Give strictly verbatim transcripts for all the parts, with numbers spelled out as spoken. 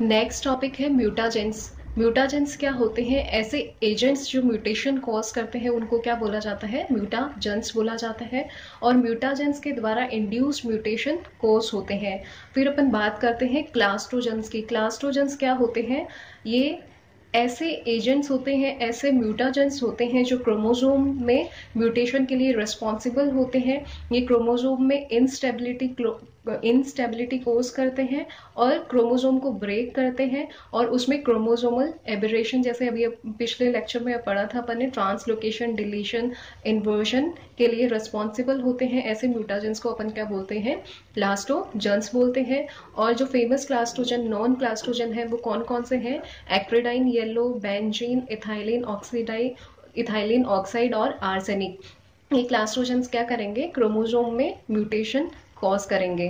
Next topic है mutagens. Mutagens क्या होते हैं? ऐसे एजेंट्स जो म्यूटेशन कॉज करते हैं उनको क्या बोला जाता है? म्यूटाजेंस बोला जाता है। और म्यूटाजेंस के द्वारा इंड्यूस्ड म्यूटेशन कॉज होते हैं। फिर अपन बात करते हैं क्लास्ट्रोजेंस की। क्लास्ट्रोजेंस क्या होते हैं? ये ऐसे एजेंट्स होते हैं, ऐसे म्यूटाजेंस होते हैं जो क्रोमोसोम में म्यूटेशन के लिए रिस्पॉन्सिबल होते हैं। ये क्रोमोसोम में इनस्टेबिलिटी इनस्टेबिलिटी कोज करते हैं और क्रोमोसोम को ब्रेक करते हैं और उसमें क्रोमोसोमल एबरेशन, जैसे अभी पिछले लेक्चर में पढ़ा था अपन ने, ट्रांसलोकेशन, डिलीशन, इन्वर्जन के लिए रिस्पॉन्सिबल होते हैं। ऐसे म्यूटाजेंस को अपन क्या बोलते हैं? क्लास्ट्रोजेंस बोलते हैं। और जो फेमस क्लास्ट्रोजन, नॉन क्लास्ट्रोजन है, वो कौन कौन से हैं? Acridine, yellow, benzene, ethylene oxide ethylene oxide और आर्सेनिक। ये क्लास्ट्रोजेंस क्या करेंगे? क्रोमोसोम में म्यूटेशन कॉज करेंगे।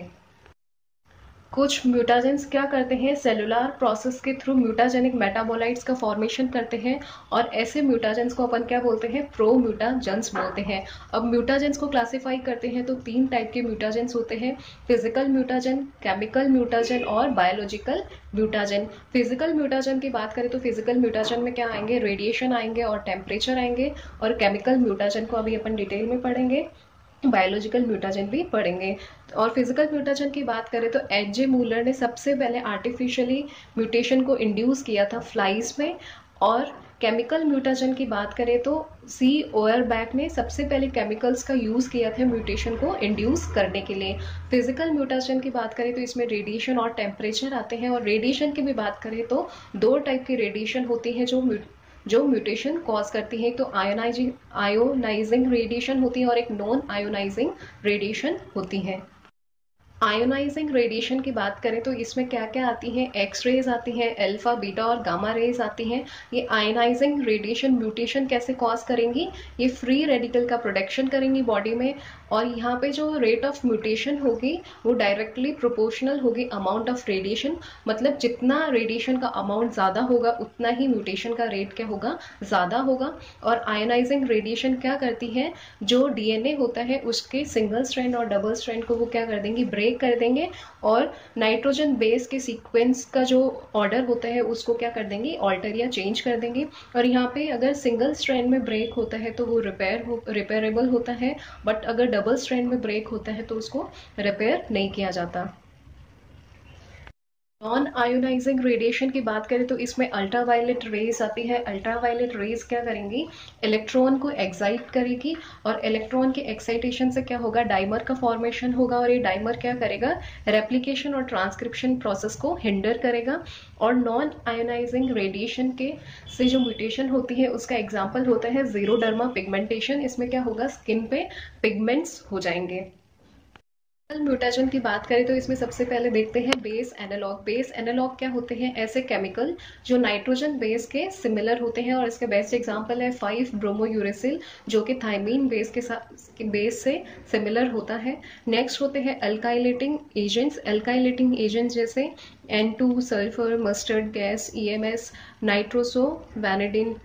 कुछ म्यूटाजेंस क्या करते हैं? सेलुलर प्रोसेस के थ्रू म्यूटाजेनिक मेटाबोलाइट्स का फॉर्मेशन करते हैं और ऐसे म्यूटाजेंस को अपन क्या बोलते हैं? प्रो म्यूटाजेंस बोलते हैं। अब म्यूटाजेंस को क्लासिफाई करते हैं तो तीन टाइप के म्यूटाजेंस होते हैं: फिजिकल म्यूटाजेन, केमिकल म्यूटाजेन और बायोलॉजिकल म्यूटाजेन। फिजिकल म्यूटाजेन की बात करें तो फिजिकल म्यूटाजेन में क्या आएंगे? रेडिएशन आएंगे और टेम्परेचर आएंगे। और केमिकल म्यूटाजेन को अभी अपन डिटेल में पढ़ेंगे, बायोलॉजिकल म्यूटाजेन भी पढ़ेंगे। और फिजिकल म्यूटाजेन की बात करें तो एच जे मूलर ने सबसे पहले आर्टिफिशियली म्यूटेशन को इंड्यूस किया था फ्लाइज में। और केमिकल म्यूटाजेन की बात करें तो सी ओयरबैक ने सबसे पहले केमिकल्स का यूज किया था म्यूटेशन को इंड्यूस करने के लिए। फिजिकल म्यूटेशन की बात करें तो इसमें रेडिएशन और टेम्परेचर आते हैं। और रेडिएशन की भी बात करें तो दो टाइप की रेडिएशन होती है जो जो म्यूटेशन कॉज करती है। तो आयोनाइजिंग आयोनाइजिंग रेडिएशन होती है और एक नॉन आयोनाइजिंग रेडिएशन होती है। आयोनाइजिंग रेडिएशन की बात करें तो इसमें क्या क्या आती हैं? एक्स रेज आती हैं, अल्फा, बीटा और गामा रेज आती हैं। ये आयोनाइजिंग रेडिएशन म्यूटेशन कैसे कॉज करेंगी? ये फ्री रेडिकल का प्रोडक्शन करेंगी बॉडी में। और यहाँ पे जो रेट ऑफ म्यूटेशन होगी वो डायरेक्टली प्रोपोर्शनल होगी अमाउंट ऑफ रेडिएशन। मतलब जितना रेडिएशन का अमाउंट ज्यादा होगा उतना ही म्यूटेशन का रेट क्या होगा? ज्यादा होगा। और आयोनाइजिंग रेडिएशन क्या करती है? जो डीएनए होता है उसके सिंगल स्ट्रैंड और डबल स्ट्रैंड को वो क्या कर देंगी? ब्रेक कर देंगे। और नाइट्रोजन बेस के सीक्वेंस का जो ऑर्डर होता है उसको क्या कर देंगे? ऑल्टर या चेंज कर देंगे। और यहाँ पे अगर सिंगल स्ट्रैंड में ब्रेक होता है तो वो रिपेयर हो रिपेयरेबल होता है, बट अगर डबल स्ट्रैंड में ब्रेक होता है तो उसको रिपेयर नहीं किया जाता। नॉन आयोनाइजिंग रेडिएशन की बात करें तो इसमें अल्ट्रावायलेट रेज आती है। अल्ट्रावायलेट रेज क्या करेंगी? इलेक्ट्रॉन को एक्साइट करेगी और इलेक्ट्रॉन के एक्साइटेशन से क्या होगा? डाइमर का फॉर्मेशन होगा। और ये डाइमर क्या करेगा? रेप्लिकेशन और ट्रांसक्रिप्शन प्रोसेस को हिंडर करेगा। और नॉन आयोनाइजिंग रेडिएशन के से जो म्यूटेशन होती है उसका एग्जाम्पल होता है जीरोडर्मा पिगमेंटेशन। इसमें क्या होगा? स्किन पे पिगमेंट्स हो जाएंगे। म्यूटेशन की बात करें तो इसमें सबसे पहले देखते हैं बेस एनालॉग। बेस एनालॉग क्या होते हैं? ऐसे केमिकल जो नाइट्रोजन बेस के सिमिलर होते हैं। और इसके बेस्ट एग्जांपल है फाइव ब्रोमोयूरेसिल जो कि थाइमीन बेस के साथ बेस से सिमिलर होता है। नेक्स्ट होते हैं अल्काइलेटिंग एजेंट्स। अल्काइलेटिंग एजेंट्स जैसे N two, sulphur, mustard gas, E M S, nitroso guanidine.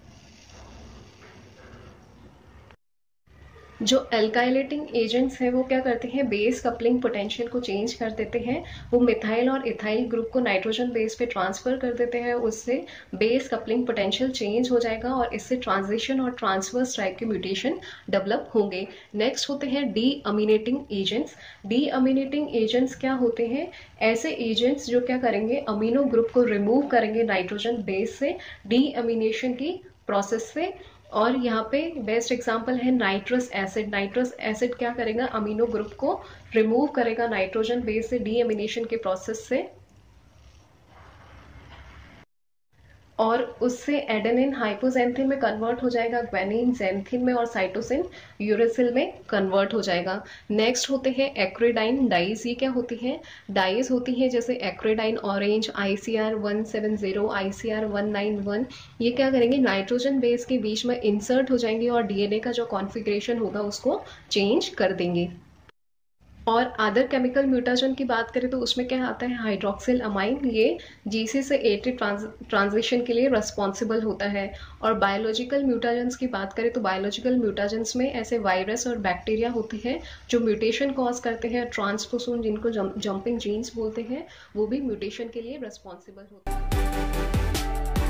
जो अल्काइलेटिंग एजेंट्स हैं वो क्या करते हैं? बेस कपलिंग पोटेंशियल को चेंज कर देते हैं। वो मिथाइल और इथाइल ग्रुप को नाइट्रोजन बेस पे ट्रांसफर कर देते हैं। उससे बेस कपलिंग पोटेंशियल चेंज हो जाएगा और इससे ट्रांजिशन और ट्रांसवर्स टाइप के म्यूटेशन डेवलप होंगे। नेक्स्ट होते हैं deaminating agents. Deaminating agents क्या होते हैं? ऐसे एजेंट्स जो क्या करेंगे? अमीनो ग्रुप को रिमूव करेंगे नाइट्रोजन बेस से डी अमीनेशन की प्रोसेस से। और यहाँ पे बेस्ट एग्जांपल है नाइट्रस एसिड। नाइट्रस एसिड क्या करेगा? अमीनो ग्रुप को रिमूव करेगा नाइट्रोजन बेस से डीएमिनेशन के प्रोसेस से और उससे एडेनिन हाइपोजेंथिन में कन्वर्ट हो जाएगा, ग्वेनिन जेंथिन में और साइटोसिन यूरेसिल में कन्वर्ट हो जाएगा। नेक्स्ट होते हैं एक्रिडाइन डाइज। ये क्या होती हैं? डाइज होती हैं जैसे acridine orange, ICR one seven zero, ICR one nine one. ये क्या करेंगे? नाइट्रोजन बेस के बीच में इंसर्ट हो जाएंगे और डीएनए का जो कॉन्फ़िगरेशन होगा उसको चेंज कर देंगे। और अदर केमिकल म्यूटाजन की बात करें तो उसमें क्या आता है, हाइड्रोक्सिल अमाइन, ये जीसी से एटी ट्रांजिशन के लिए रिस्पॉन्सिबल होता है। और बायोलॉजिकल म्यूटाजेंस की बात करें तो बायोलॉजिकल म्यूटाजेंस में ऐसे वायरस और बैक्टीरिया होते हैं जो म्यूटेशन कॉज करते हैं। ट्रांसपोसोन जिनको जंपिंग जीन्स बोलते हैं, वो भी म्यूटेशन के लिए रिस्पॉन्सिबल होते हैं।